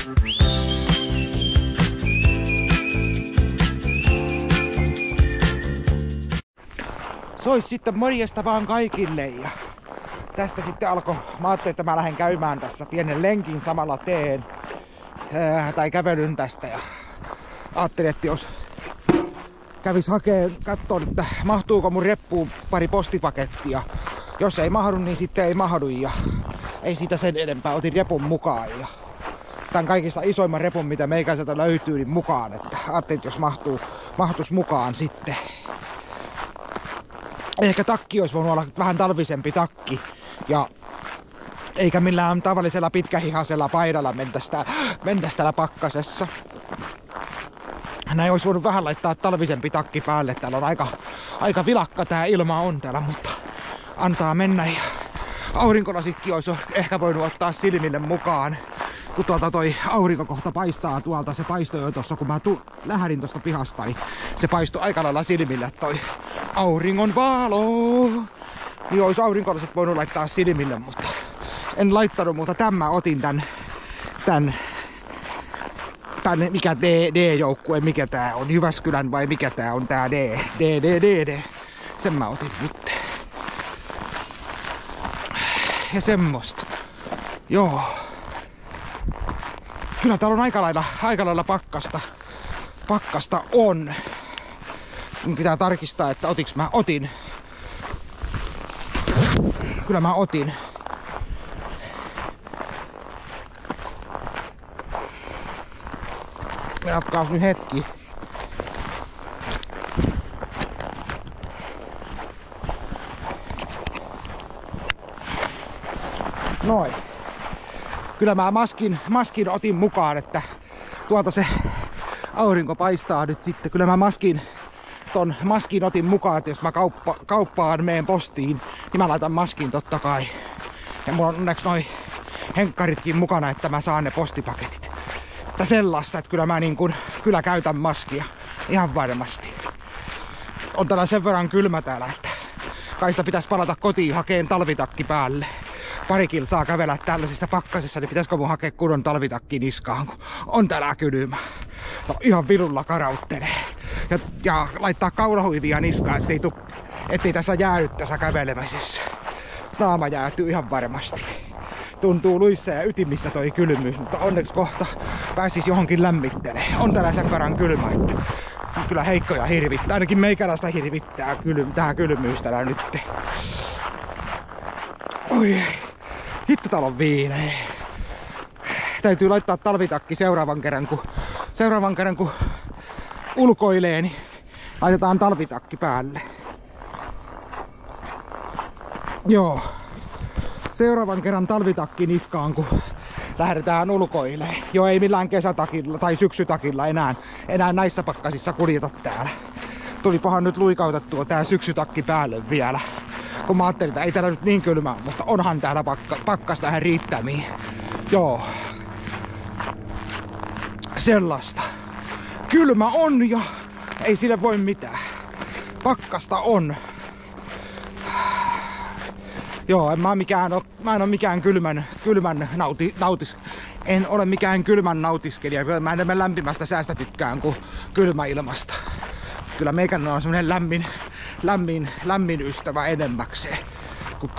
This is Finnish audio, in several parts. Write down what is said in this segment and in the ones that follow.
Sois sitten morjesta vaan kaikille ja tästä sitten mä ajattelin, että mä lähden käymään tässä pienen lenkin samalla teen tai kävelyn tästä ja ajattelin, että jos kävis katsoa, että mahtuuko mun reppuun pari postipakettia. Jos ei mahdu, niin sitten ei mahdu ja ei siitä sen enempää. Otin repun mukaan ja tän kaikista isoimman repun, mitä meikäiseltä löytyy, niin mukaan. Että ajattelin, että jos mahtuis mukaan sitten. Ehkä takki olisi voinut olla vähän talvisempi takki ja eikä millään tavallisella pitkähihasella paidalla mentäisi täällä pakkasessa. Näin olisi voinut vähän laittaa talvisempi takki päälle. Täällä on aika vilakka tää ilma on täällä, mutta antaa mennä. Ja aurinkolasitkin olisi ehkä voinut ottaa silmille mukaan. Kun tuolta toi aurinko kohta paistaa tuolta, se paistoi jo tossa, kun mä lähdin tosta pihasta, niin se paistoi aika lailla silmille toi auringon valo. Niin olisi aurinkolasit voinut laittaa silmille, mutta en laittanut, mutta tämän otin tän mikä D-joukkue, mikä tää on, Jyväskylän vai mikä tää on tää D. Sen mä otin nyt. Ja semmoista. Joo. Kyllä täällä on aika lailla pakkasta on. Mun pitää tarkistaa, että otin. Kyllä mä otin. Jatkaas nyt hetki. Noin. Kyllä mä maskin otin mukaan, että tuolta se aurinko paistaa nyt sitten. Kyllä mä ton maskin otin mukaan, että jos mä kauppaan meen postiin, niin mä laitan maskin totta kai. Ja mulla on onneksi noi henkkaritkin mukana, että mä saan ne postipaketit. Että sellaista, että kyllä mä kyllä käytän maskia ihan varmasti. On täällä sen verran kylmä täällä, että kai sitä pitäisi palata kotiin hakeen talvitakki päälle. Pari kilsaa kävellä tällaisissa pakkasissa, niin pitäisikö mun hakea kunnon talvitakki niskaan, kun on täällä kylmä. Ihan virulla karauttelee. Ja laittaa kaulahuivia niskaan, ettei tässä jäädy tässä kävelemäisessä. Naama jäätyy ihan varmasti. Tuntuu luissa ja ytimissä toi kylmyys, mutta onneksi kohta pääsis johonkin lämmittelee. On täällä sen verran kylmä, että kyllä heikkoja hirvittää. Ainakin meikäläistä hirvittää tää kylmyys täällä nyt. Oi, hitto täällä on viileä. Täytyy laittaa talvitakki seuraavan kerran kun ulkoilee, niin laitetaan talvitakki päälle. Joo. Seuraavan kerran talvitakki niskaan, kun lähdetään ulkoilemaan. Joo, ei millään kesätakilla tai syksytakilla enää näissä pakkasissa kuljeta täällä. Tulipahan nyt luikautettua tää syksytakki päälle vielä. Kun mä ajattelin, että ei täällä nyt niin kylmää, mutta onhan täällä pakkasta ihan riittämiin. Joo. Sellaista. Kylmä on ja ei sille voi mitään. Pakkasta on. Joo, mä en ole mikään en ole mikään kylmän nautiskelija. Mä enemmän lämpimästä säästä tykkään kuin kylmäilmasta. Kyllä meikällä on semmonen lämmin ystävä enemmäkseen kuin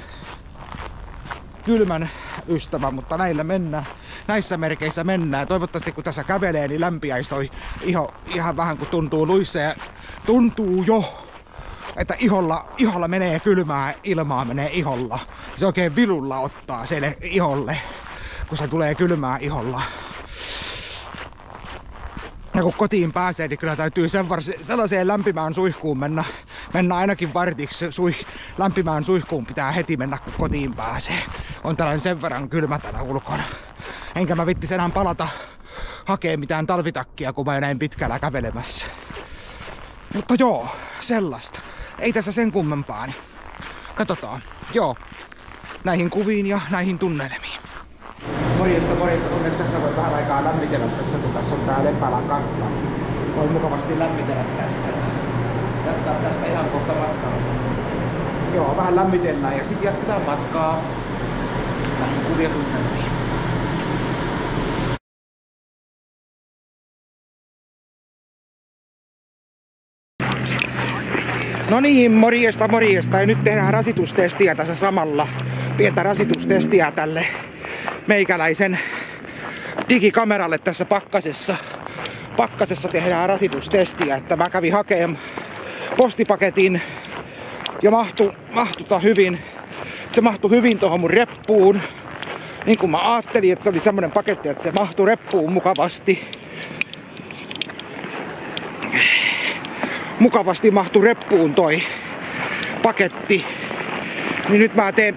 kylmän ystävä, mutta näissä merkeissä mennään. Toivottavasti kun tässä kävelee, niin lämpiäisi toi iho ihan vähän kun tuntuu luissa ja tuntuu jo, että iholla menee kylmää ilmaa menee iholla. Se oikein virulla ottaa siellä iholle, kun se tulee kylmää iholla. Ja kun kotiin pääsee, niin kyllä täytyy sellaiseen lämpimään suihkuun mennä ainakin vartiksi. Lämpimään suihkuun pitää heti mennä, kun kotiin pääsee. On tällainen sen verran kylmä täällä ulkona. Enkä mä vittis enää palata hakee mitään talvitakkia, kun mä näin pitkällä kävelemässä. Mutta joo, sellaista. Ei tässä sen kummempaa, niin katsotaan. Joo, näihin kuviin ja näihin tunnelmiin. Morjesta. Onneksi tässä voi vähän aikaa lämmitellä tässä, kun tässä on tää Lepälän kartta. Voi mukavasti lämmitellä tässä. Jatkaa tästä ihan kohta matkaa. Joo, vähän lämmitellään ja sitten jatketaan matkaa. Näihin kuvia tunnelmiin. No niin, morjesta morjesta. Ja nyt tehdään rasitustestiä tässä samalla. Pientä rasitustestiä tälle meikäläisen digikameralle tässä pakkasessa. Pakkasessa tehdään rasitustestiä, että mä kävin hakemaan postipaketin ja se mahtui hyvin tuohon mun reppuun. Niin kuin mä ajattelin, että se oli semmonen paketti, että se mahtui reppuun mukavasti. Mukavasti mahtui reppuun toi paketti. Niin nyt mä teen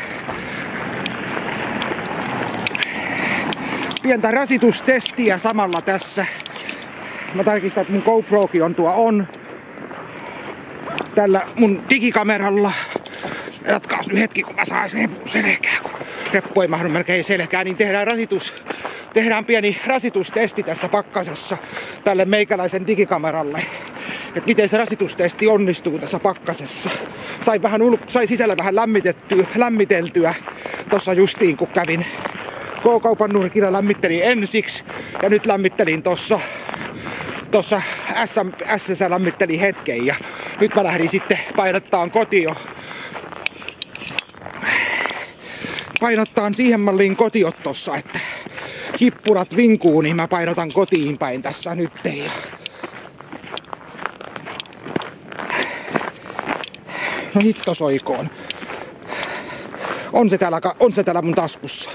pientä rasitustestiä samalla tässä. Mä tarkistan, että mun GoProkin on tällä mun digikameralla. Jatkaas nyt hetki, kun mä saan sen selkää, kun reppu ei mahdu melkein selkää, niin tehdään pieni rasitustesti tässä pakkasessa tälle meikäläisen digikameralle. Että miten se rasitustesti onnistuu tässä pakkasessa. Sai sisällä vähän lämmiteltyä tossa justiin, kun kävin K-kaupan nurkilla, lämmittelin ensiksi ja nyt lämmittelin tossa SS:ssä lämmittelin hetken ja nyt mä lähdin sitten painattaan kotiin. Painottaan siihen malliin kotiot tossa, että hippurat vinkuu, niin mä painotan kotiin päin tässä nyt. No hitto soikoon. On se täällä mun taskussa.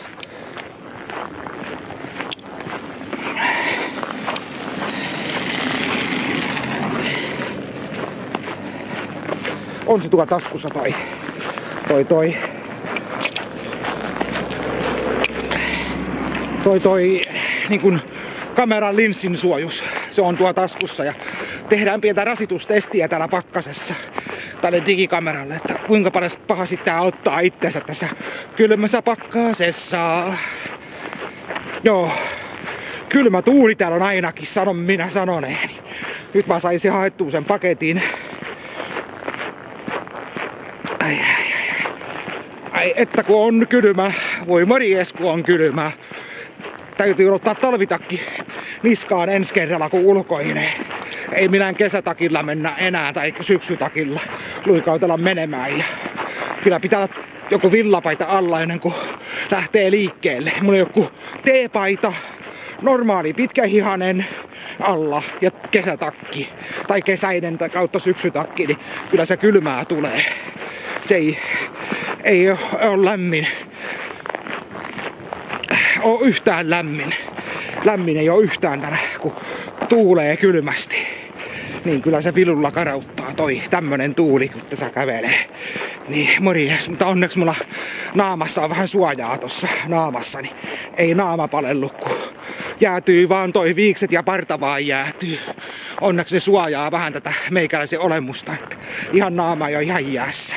On se tuolla taskussa toi niin kun kameran linssin suojus. Se on tuo taskussa ja tehdään pientä rasitustestiä täällä pakkasessa tälle digikameralle, että kuinka pahasti tää ottaa itsensä tässä kylmässä pakkasessa. Joo, kylmä tuuli täällä on ainakin, sanon minä sanoneeni. Nyt mä saisin haettua sen paketin. Ai että kun on kylmä, voi morjes kun on kylmä. Täytyy ottaa talvitakki niskaan ensi kerralla kun ulkoilee. Ei millään kesätakilla mennä enää tai syksytakilla luikautella menemään. Ja kyllä pitää olla joku villapaita alla ennen kuin lähtee liikkeelle. Mulla on joku teepaita, normaali pitkähihanen alla ja kesätakki tai kesäinen tai kautta syksytakki, niin kyllä se kylmää tulee. Se ei ole lämmin. Oo yhtään lämmin. Lämmin ei oo yhtään täällä, kun tuulee kylmästi. Niin kyllä se vilulla karauttaa toi tämmönen tuuli, kun tässä kävelee. Niin morjes, mutta onneksi mulla naamassa on vähän suojaa tossa naamassa, niin ei naama palellu, kun jäätyy vaan toi viikset ja parta vaan jäätyy. Onneksi ne suojaa vähän tätä meikäläisen olemusta, että ihan naama ei oo ihan jäässä.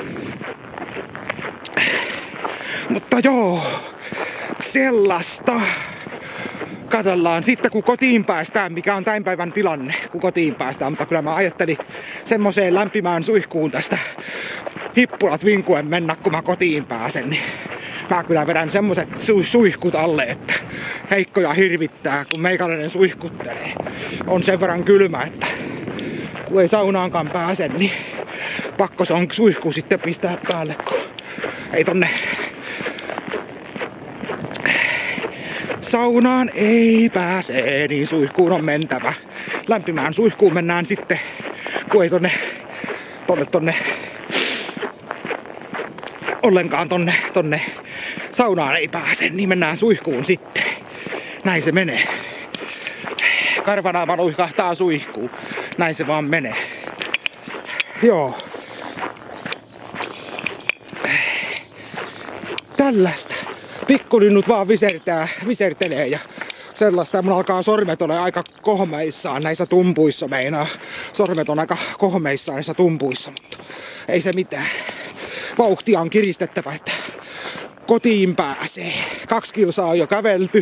Mutta joo, sellaista. Katsellaan sitten kun kotiin päästään, mikä on tämän päivän tilanne, kun kotiin päästään. Mutta kyllä mä ajattelin semmoseen lämpimään suihkuun tästä hippurat vinkuen mennä, kun mä kotiin pääsen. Niin mä kyllä vedän semmoset suihkut alle, että heikkoja hirvittää, kun meikäläinen suihkuttelee. On sen verran kylmä, että kun ei saunaankaan pääse, niin pakko se on suihku sitten pistää päälle, kun ei tonne saunaan ei pääse, niin suihkuun on mentävä. Lämpimään suihkuun mennään sitten, kun ei tonne ollenkaan tonne saunaan ei pääse, niin mennään suihkuun sitten. Näin se menee. Karvanaama luihkahtaa suihkuun. Näin se vaan menee. Joo. Tällaista. Pikkulinnut vaan visertelee ja sellaista. Mun alkaa sormet olla aika kohmeissaan näissä tumpuissa meinaa. Sormet on aika kohmeissaan näissä tumpuissa, mutta ei se mitään. Vauhtia on kiristettävä, että kotiin pääsee. 2 kilsaa on jo kävelty.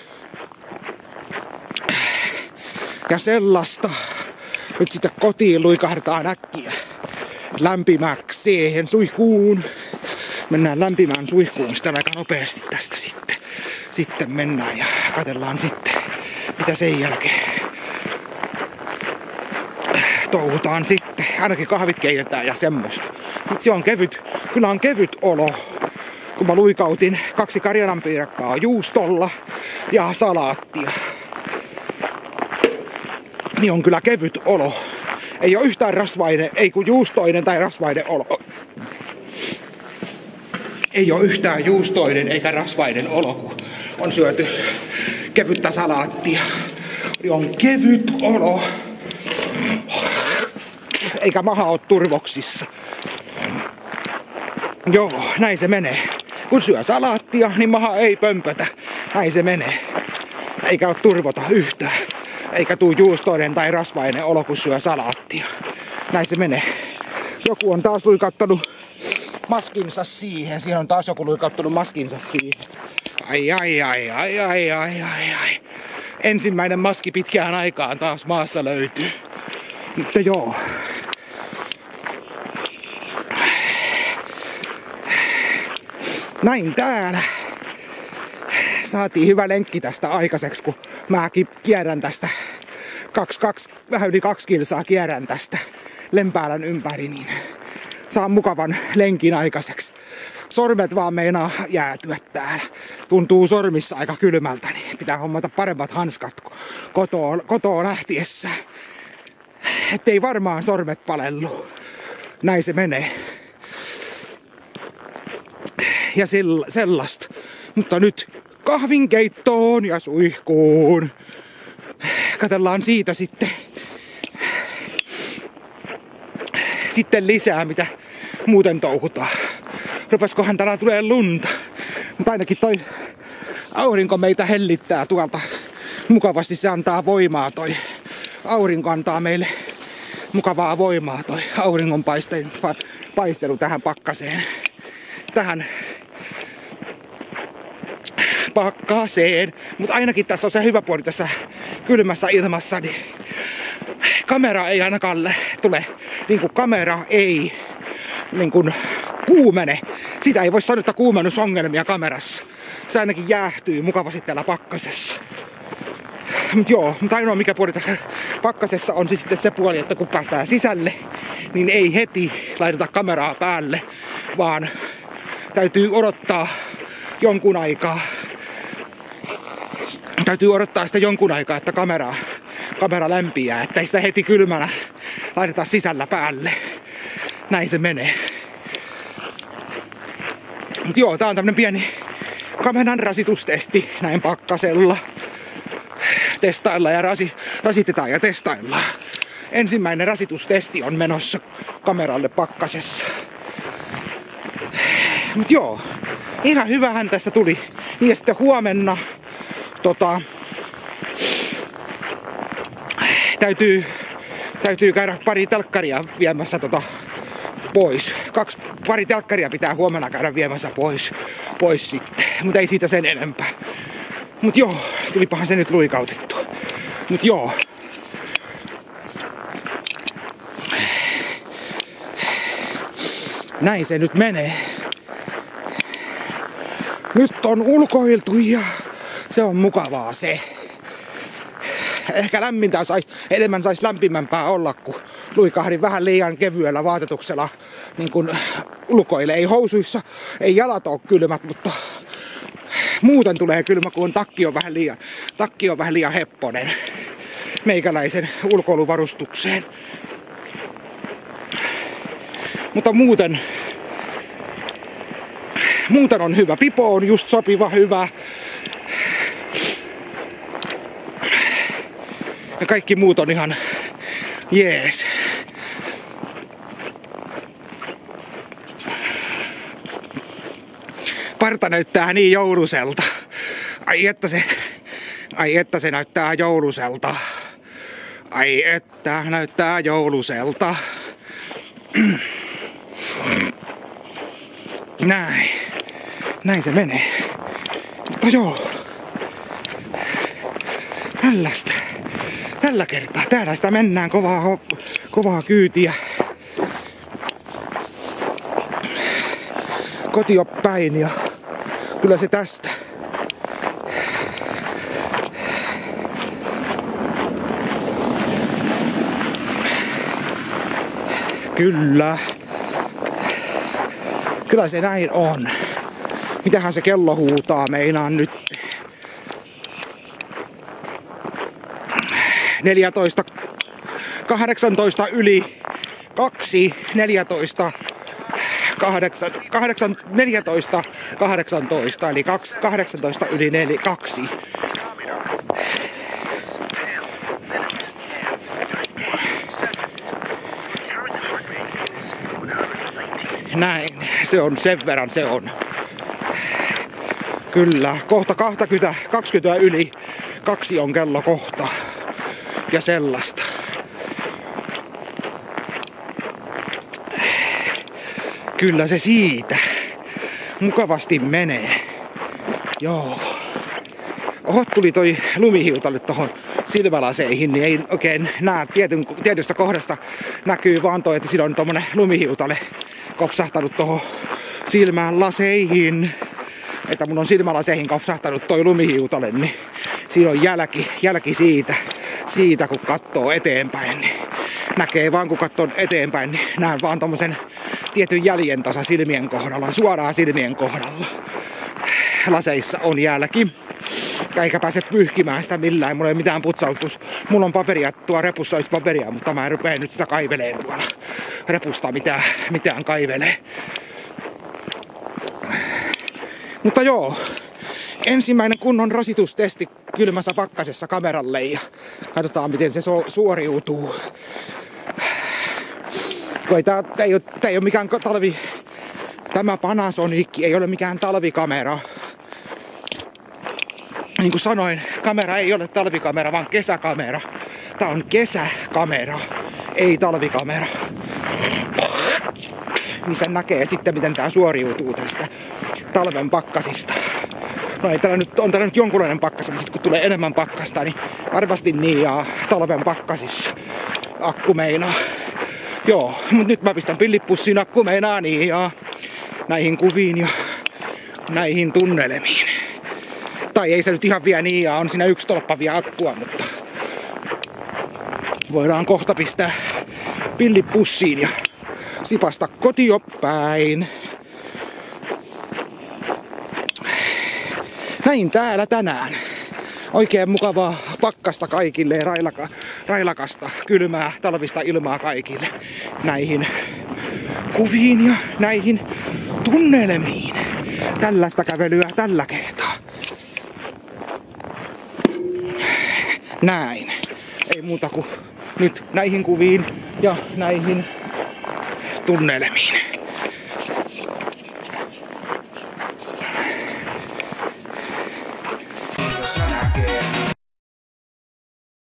Ja sellaista. Nyt sitten kotiin luikahdetaan äkkiä lämpimäksi siihen suihkuun. Mennään lämpimään suihkuun sitten aika nopeasti tästä sitten mennään ja katsellaan sitten mitä sen jälkeen touhutaan sitten. ainakin kahvit keitetään ja semmoista. Mut se on kevyt, kyllä on kevyt olo. Kun mä luikautin 2 karjananpiirakkaa juustolla ja salaattia. Niin on kyllä kevyt olo. Ei oo yhtään rasvainen, ei kun juustoinen tai rasvainen olo. Ei oo yhtään juustoinen eikä rasvainen olo, kun on syöty kevyttä salaattia. On kevyt olo. Eikä maha oo turvoksissa. Joo, näin se menee. Kun syö salaattia, niin maha ei pömpötä. Näin se menee. Eikä oo turvota yhtään. Eikä tuu juustoinen tai rasvainen olo, kun syö salaattia. Näin se menee. Joku on taas luikauttanut maskinsa siihen. Siihen on taas joku luikauttanut maskinsa siihen. Ai. Ensimmäinen maski pitkään aikaan taas maassa löytyy. Mutta joo. Näin täällä. Saatiin hyvä lenkki tästä aikaiseksi, kun mäkin kierrän tästä vähän yli 2 kilsaa kierrän tästä Lempäälän ympäri, niin saan mukavan lenkin aikaiseksi. Sormet vaan meinaa jäätyä täällä. Tuntuu sormissa aika kylmältä, niin pitää hommata paremmat hanskat kotoa lähtiessä. Ettei varmaan sormet palellu. Näin se menee. Ja sellaista. Mutta nyt kahvinkeittoon ja suihkuun. Katsellaan siitä sitten lisää, mitä muuten touhutaan. Rupeskohan täällä tulee lunta. Mutta ainakin toi aurinko meitä hellittää tuolta. Mukavasti se antaa voimaa toi. Aurinko antaa meille mukavaa voimaa toi auringon paistelu tähän pakkaseen. Tähän pakkaseen. Mutta ainakin tässä on se hyvä puoli tässä kylmässä ilmassa, niin kamera ei ainakaan tule, niin kuin kamera ei niin kuin kuumene. Sitä ei voi sanoa, että kuumennusongelmia kamerassa. Se ainakin jäähtyy mukavasti täällä pakkasessa. Mutta ainoa mikä puoli tässä pakkasessa on sitten se puoli, että kun päästään sisälle, niin ei heti laiteta kameraa päälle, vaan täytyy odottaa jonkun aikaa. Täytyy odottaa sitä jonkun aikaa, että kamera lämpiää, että ei sitä heti kylmänä laiteta sisällä päälle. Näin se menee. Mut joo, tää on tämmönen pieni kameran rasitustesti näin pakkasella. Testaillaan ja rasitetaan ja testaillaan. Ensimmäinen rasitustesti on menossa kameralle pakkasessa. Mut joo, ihan hyvähän tässä tuli. Niin ja sitten huomenna täytyy käydä pari telkkaria viemässä pois. Pari telkkaria pitää huomenna käydä viemässä pois sitten. Mutta ei siitä sen enempää. Mut joo, tulipahan se nyt luikautettu. Mut joo. Näin se nyt menee. Nyt on ulkoiltu ja se on mukavaa se. Ehkä lämmintä enemmän sais lämpimämpää olla, kun luikahdin vähän liian kevyellä vaatetuksella niin kun ulkoille. Ei housuissa, ei jalat oo kylmät, mutta muuten tulee kylmä, kun takki on vähän liian hepponen meikäläisen ulkoiluvarustukseen. Mutta muuten on hyvä. Pipo on just sopiva hyvä. Ja kaikki muut on ihan jees. Parta näyttää niin jouluselta. Ai että se näyttää jouluselta. Ai että näyttää jouluselta. Näin se menee. Mutta joo. Tällä kertaa. Täällä sitä mennään kovaa kyytiä. Kotiin päin ja kyllä se tästä. Kyllä. Kyllä se näin on. Mitähän se kello huutaa meinaan nyt? 14, 18 yli 2, 14, 8, 14, 18, eli 18 yli 4, 2. Näin, se on sen verran se on. Kyllä, kohta 20 yli 2 on kello kohta. Ja sellaista. Kyllä se siitä mukavasti menee. Joo. Oho, tuli toi lumihiutalle tohon silmälaseihin, niin ei oikein näe tietystä kohdasta näkyy vaan toi, että siinä on tommonen lumihiutale kopsahtanut tohon silmään laseihin. Että mun on silmälaseihin kopsahtanut toi lumihiutale, niin siinä on jälki siitä kun katsoo eteenpäin. Niin näkee vaan kun katsoo eteenpäin, niin näen vaan tommosen tietyn jäljen tasa silmien kohdalla, suoraan silmien kohdalla. Laseissa on jälki. Eikä pääse pyyhkimään sitä millään, mulla ei mitään putsautus. Mulla on paperia, tuo repussa olisi paperia, mutta mä en rupea nyt sitä kaiveleen tuolla repusta mitään kaivelee. Mutta joo, ensimmäinen kunnon rasitustesti kylmässä pakkasessa kameralle ja katsotaan miten se suoriutuu. Tää ei ole mikään tämä Panasonic ei ole mikään talvikamera. Niin kuin sanoin, kamera ei ole talvikamera, vaan kesäkamera. Tää on kesäkamera, ei talvikamera. Niin sen näkee sitten, miten tää suoriutuu tästä talven pakkasista. No ei on täällä nyt jonkunlainen pakkas, mutta kun tulee enemmän pakkasta, niin varmasti niin ja talven pakkasissa akku meinaa. Joo, mut nyt mä pistän pillipussin akku meinaa niin ja näihin kuviin ja näihin tunnelmiin. Tai ei se nyt ihan vielä niin ja on siinä 1 tolppa vielä akkua, mutta voidaan kohta pistää pillipussiin ja sipasta kotiin päin. Näin täällä tänään. Oikein mukavaa pakkasta kaikille ja railakasta, kylmää, talvista ilmaa kaikille. Näihin kuviin ja näihin tunnelmiin. Tällaista kävelyä tällä kertaa. Näin. Ei muuta kuin nyt näihin kuviin ja näihin tunnelmiin.